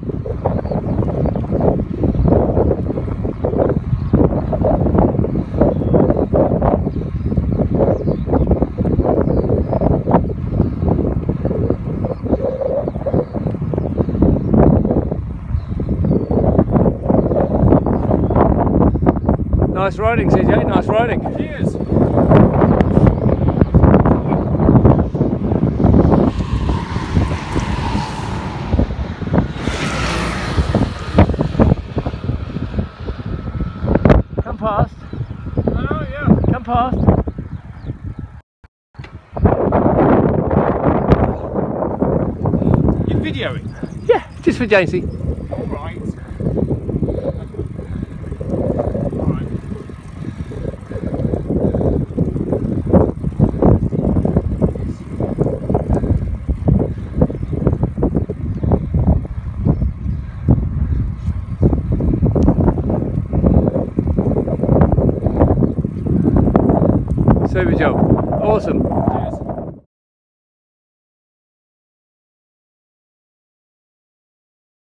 Nice riding, CJ, nice riding. Cheers. Come past. Oh, yeah. Come past. You're videoing? Yeah, just for Jamesy. All right. Super job. Awesome. Cheers.